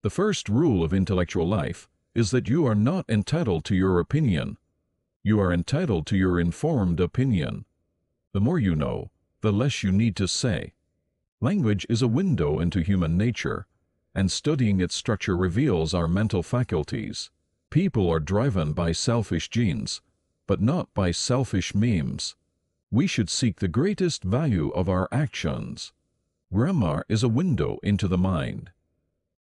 The first rule of intellectual life is that you are not entitled to your opinion. You are entitled to your informed opinion. The more you know, the less you need to say. Language is a window into human nature, and studying its structure reveals our mental faculties. People are driven by selfish genes, but not by selfish memes. We should seek the greatest value of our actions. Grammar is a window into the mind.